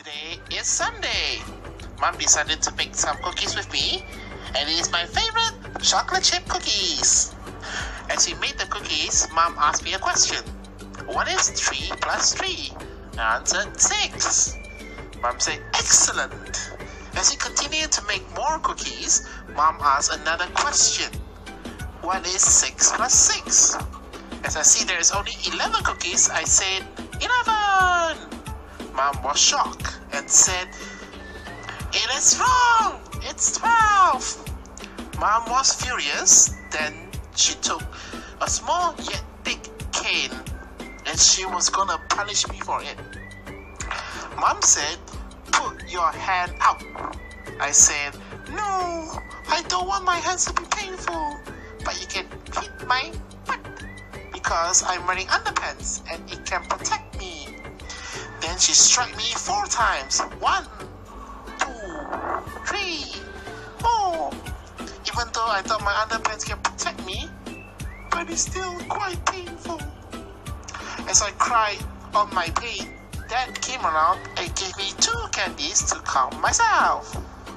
Today is Sunday. Mom decided to make some cookies with me, and it is my favorite chocolate chip cookies. As we made the cookies, Mom asked me a question. What is 3 plus 3? I answered 6. Mom said, excellent. As we continued to make more cookies, Mom asked another question. What is 6 plus 6? As I see there is only 11 cookies, I said, 11! Mom was shocked and said, it is wrong! It's 12! Mom was furious. Then she took a small yet thick cane and she was gonna punish me for it. Mom said, put your hand out. I said, no, I don't want my hands to be painful, but you can hit my butt because I'm wearing underpants and it can protect me. Then she struck me 4 times. 1, 2, 3, 4. Even though I thought my underpants can protect me, but it's still quite painful. As I cried on my pain, Dad came around and gave me 2 candies to calm myself.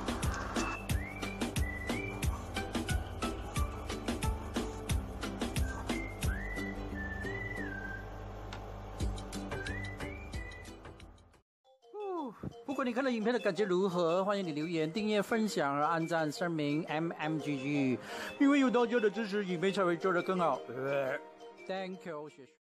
不管你看了影片的感觉如何，欢迎你留言、订阅、分享和按赞声明 MMGG， 因为有大家的支持，影片才会做得更好。Thank you， 谢谢。